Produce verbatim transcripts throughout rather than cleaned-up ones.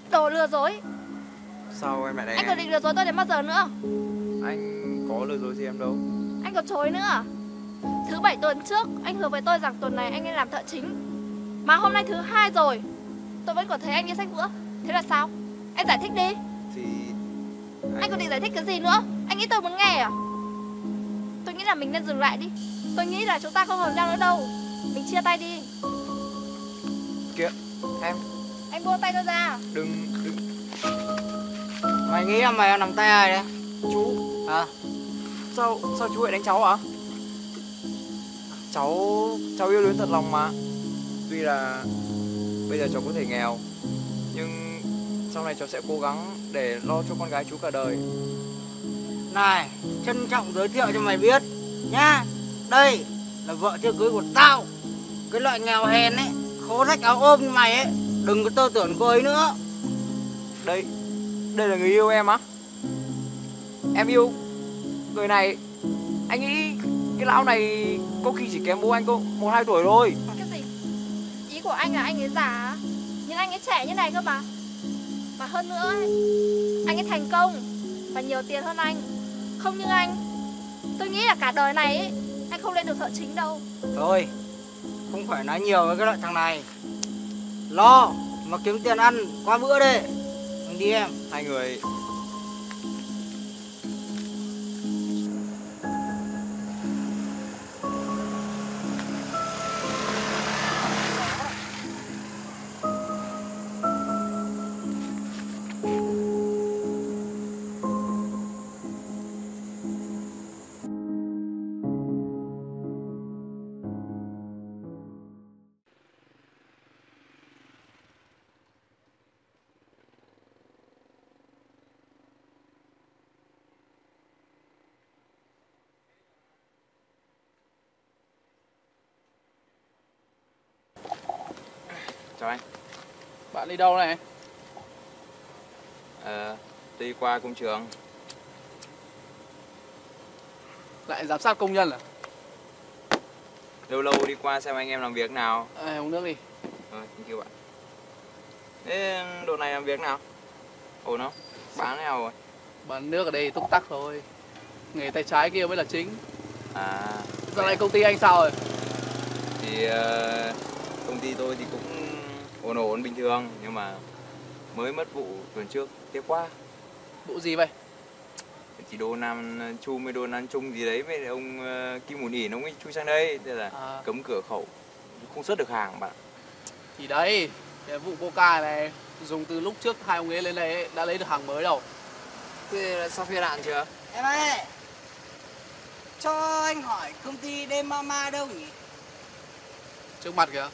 Đồ lừa dối. Sao em lại đánh Anh em? còn định lừa dối tôi đến bao giờ nữa? Anh có lừa dối gì em đâu. Anh còn chối nữa à? Thứ bảy tuần trước anh hứa với tôi rằng tuần này anh nên làm thợ chính, mà hôm nay thứ hai rồi tôi vẫn còn thấy anh đi sách vữa. Thế là sao? Anh giải thích đi. Thì anh... anh còn định giải thích cái gì nữa? Anh nghĩ tôi muốn nghe à? Tôi nghĩ là mình nên dừng lại đi. Tôi nghĩ là chúng ta không hợp nhau nữa đâu. Mình chia tay đi. Kìa em. Anh buông tay tôi ra. Đừng đừng. Mày nghĩ là mày nắm tay ai đấy? Chú À? Sao sao chú lại đánh cháu ạ? Cháu cháu yêu Luyến thật lòng mà. Tuy là bây giờ cháu có thể nghèo, nhưng sau này cháu sẽ cố gắng để lo cho con gái chú cả đời. Này, trân trọng giới thiệu cho mày biết nhá. Đây là vợ chưa cưới của tao. Cái loại nghèo hèn ấy, khố rách áo ôm như mày ấy, đừng có tơ tưởng cô ấy nữa. Đây, đây là người yêu em á? Em yêu người này. Anh nghĩ cái lão này có khi chỉ kém bố anh có một hai tuổi thôi. Cái gì? Ý của anh là anh ấy già, nhưng anh ấy trẻ như này cơ mà. Mà hơn nữa ấy, anh ấy thành công và nhiều tiền hơn anh. Không như anh, tôi nghĩ là cả đời này ấy, anh không lên được thợ chính đâu. Thôi, không phải nói nhiều với cái loại thằng này. Lo mà kiếm tiền ăn qua bữa đi. Mình đi em. Hai người chào anh. Bạn đi đâu này? Ờ, đi qua công trường. Lại giám sát công nhân à? Lâu lâu đi qua xem anh em làm việc nào. À, uống nước đi. Rồi, thank you bạn. Thế độ này làm việc nào? Ổn không? Bán thế nào rồi? Bán nước ở đây túc tắc thôi. Nghề tay trái kia mới là chính. À, Giờ này công ty anh sao rồi? thì uh, công ty tôi thì cũng ổn ổn bình thường, nhưng mà mới mất vụ tuần trước, tiếc quá. Vụ gì vậy? Chỉ đồn làm chung với đồn ăn chung gì đấy với ông uh, Kim Mùn Ỉn, ông ấy chui sang đây, thế là À. cấm cửa khẩu, không xuất được hàng bạn. Thì đấy, cái vụ Coca này dùng từ lúc trước hai ông ấy lên đây ấy, đã lấy được hàng mới đâu. Thế là sao phê đạn chưa? Em ơi, cho anh hỏi công ty đêm mama đâu nhỉ? Trước mặt kìa.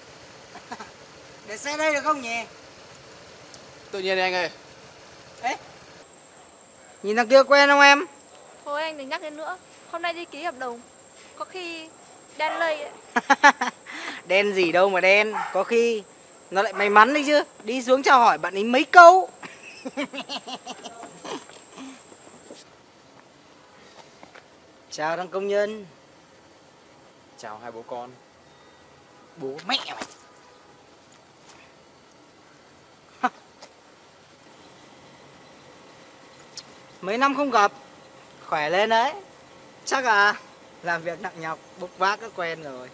Để xe đây được không nhỉ? Tự nhiên đi anh ơi. Ê, nhìn thằng kia quen không em? Thôi anh đừng nhắc đến nữa. Hôm nay đi ký hợp đồng, có khi đen lây ấy. Đen gì đâu mà đen. Có khi nó lại may mắn đấy chứ. Đi xuống chào hỏi bạn ấy mấy câu. Chào thằng công nhân. Chào hai bố con. Bố mẹ mày. Mấy năm không gặp, khỏe lên đấy. Chắc à, làm việc nặng nhọc, bốc vác đã quen rồi.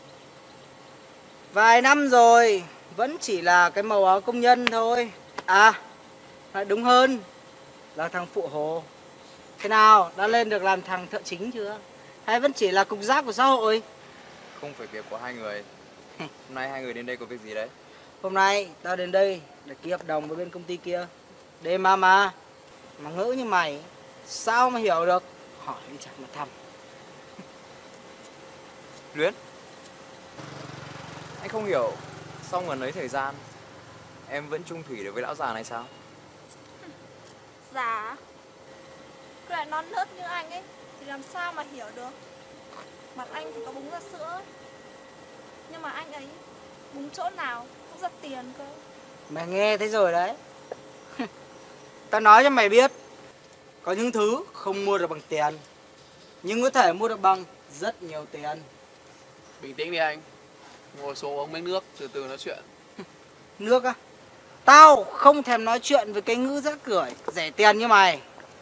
Vài năm rồi, vẫn chỉ là cái màu áo công nhân thôi. À, đúng hơn là thằng phụ hồ. Thế nào, đã lên được làm thằng thợ chính chưa? Hay vẫn chỉ là cục rác của xã hội? Không phải việc của hai người. Hôm nay hai người đến đây có việc gì đấy? Hôm nay tao đến đây để ký hợp đồng với bên công ty kia. Đêm mà mà Mà ngỡ như mày sao mà hiểu được? Hỏi đi chẳng mà thăm. Luyến, anh không hiểu sau ngần ấy thời gian em vẫn chung thủy được với lão già này sao? Già, cứ lại non nớt như anh ấy thì làm sao mà hiểu được. Mặt anh thì có búng ra sữa, nhưng mà anh ấy búng chỗ nào cũng ra tiền cơ. Mày nghe thấy rồi đấy. Tao nói cho mày biết, có những thứ không mua được bằng tiền, nhưng có thể mua được bằng rất nhiều tiền. Bình tĩnh đi anh. Ngồi xuống uống miếng nước, từ từ nói chuyện. Nước á? Tao không thèm nói chuyện với cái ngữ rác rưởi rẻ tiền như mày.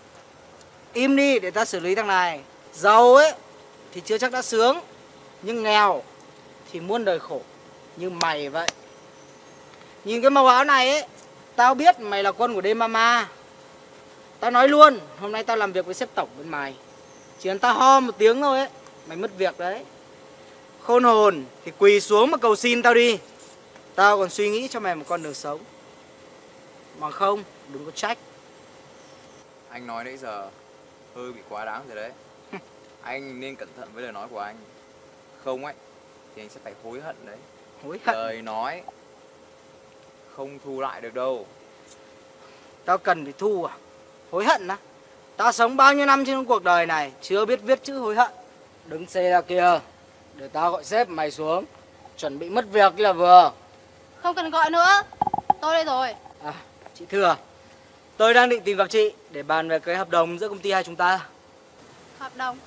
Im đi để tao xử lý thằng này. Giàu ấy thì chưa chắc đã sướng, nhưng nghèo thì muôn đời khổ, như mày vậy. Nhìn cái màu áo này ấy, tao biết mày là con của đêm mama. Tao nói luôn, hôm nay tao làm việc với sếp tổng bên mày, chỉ cần tao ho một tiếng thôi ấy, mày mất việc đấy. Khôn hồn thì quỳ xuống mà cầu xin tao đi. Tao còn suy nghĩ cho mày một con đường sống. Mà không, đừng có trách. Anh nói nãy giờ hơi bị quá đáng rồi đấy. Anh nên cẩn thận với lời nói của anh. Không ấy thì anh sẽ phải hối hận đấy. Hối hận? Lời nói không thu lại được đâu. Tao cần phải thu à? Hối hận á? Tao sống bao nhiêu năm trên cuộc đời này chưa biết viết chữ hối hận. Đứng xe ra kia, để tao gọi sếp mày xuống. Chuẩn bị mất việc là vừa. Không cần gọi nữa, tôi đây rồi. À, chị Thừa, tôi đang định tìm gặp chị để bàn về cái hợp đồng giữa công ty hai chúng ta. Hợp đồng?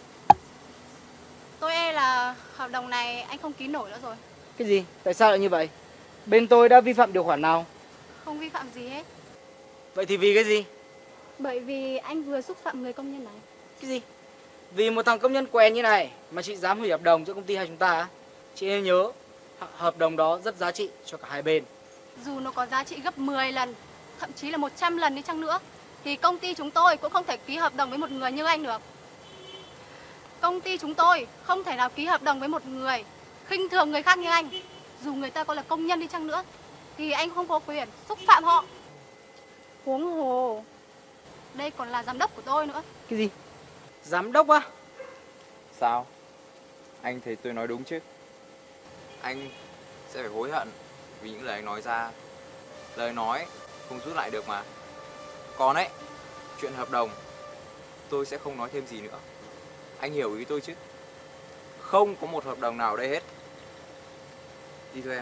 Tôi e là hợp đồng này anh không ký nổi nữa rồi. Cái gì? Tại sao lại như vậy? Bên tôi đã vi phạm điều khoản nào? Không vi phạm gì hết. Vậy thì vì cái gì? Bởi vì anh vừa xúc phạm người công nhân này. Cái gì? Vì một thằng công nhân quen như này mà chị dám hủy hợp đồng giữa công ty hai chúng ta á? Chị nên nhớ, hợp đồng đó rất giá trị cho cả hai bên. Dù nó có giá trị gấp mười lần, thậm chí là một trăm lần đi chăng nữa, thì công ty chúng tôi cũng không thể ký hợp đồng với một người như anh được. Công ty chúng tôi không thể nào ký hợp đồng với một người khinh thường người khác như anh. Dù người ta có là công nhân đi chăng nữa, thì anh không có quyền xúc phạm họ. Huống hồ, đây còn là giám đốc của tôi nữa. Cái gì? Giám đốc á? Sao? Anh thấy tôi nói đúng chứ? Anh sẽ phải hối hận vì những lời anh nói ra. Lời nói không rút lại được mà. Còn ấy, chuyện hợp đồng tôi sẽ không nói thêm gì nữa. Anh hiểu ý tôi chứ? Không có một hợp đồng nào ở đây hết. Đi thôi em.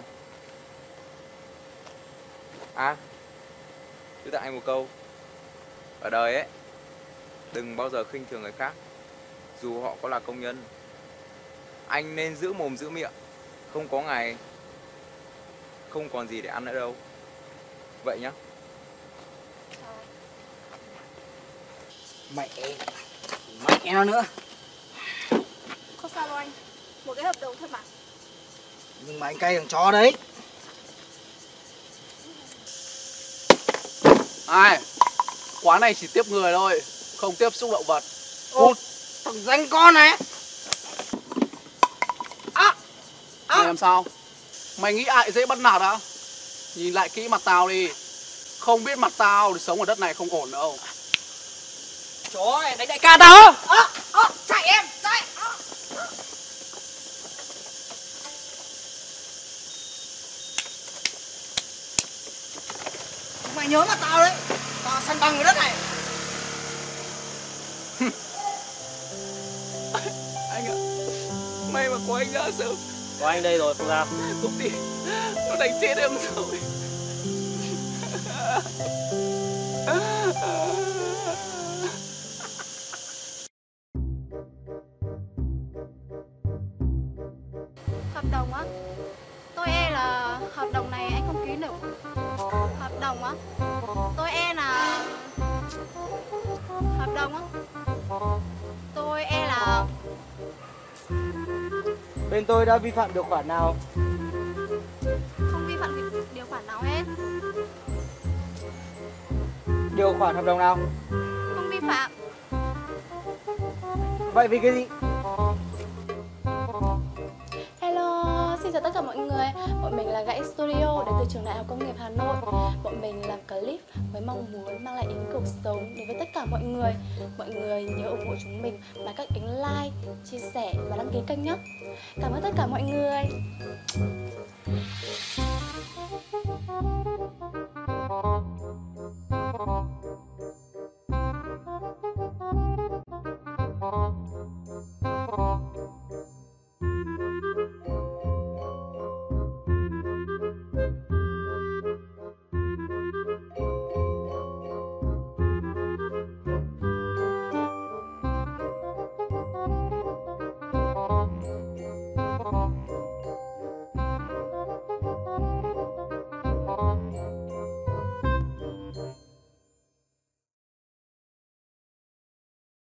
À, tôi tặng anh một câu. Ở đời ấy, đừng bao giờ khinh thường người khác, dù họ có là công nhân. Anh nên giữ mồm giữ miệng, không có ngày không còn gì để ăn nữa đâu. Vậy nhá. Mẹ, mẹ nó nữa. Không sao đâu anh, một cái hợp đồng thôi mà. Nhưng mà anh cay thằng chó đấy. Ai? Quán này chỉ tiếp người thôi, không tiếp xúc động vật. Ô, thằng danh con này. À, à. Mày làm sao? Mày nghĩ ai dễ bắt nạt à? Nhìn lại kỹ mặt tao đi. Không biết mặt tao thì sống ở đất này không ổn đâu. Chó này đánh đại ca tao. À, à, chạy em, chạy. À. Mày nhớ mặt tao đấy. Tao săn bằng ở đất này. Anh ạ, may mà có anh ra sớm. Có anh đây rồi, không sao. Công ty nó đánh chết em rồi. Hợp đồng á? Tôi e là hợp đồng này anh không ký nổi. Hợp đồng á? Tôi e là... Hợp đồng á? Tôi e là... Bên tôi đã vi phạm điều khoản nào? Không vi phạm điều khoản nào hết. Điều khoản hợp đồng nào? Không vi phạm. Vậy vì cái gì? Hello, xin chào tất cả mọi người. Bọn mình là Gãy Studio đến từ trường Đại học Công nghiệp Hà Nội. Bọn mình làm clip với mong muốn mang lại ý cuộc sống đến với tất cả mọi người. Mọi người nhớ ủng hộ chúng mình bằng cách ấn like, chia sẻ và đăng ký kênh nhé. Cảm ơn tất cả mọi người.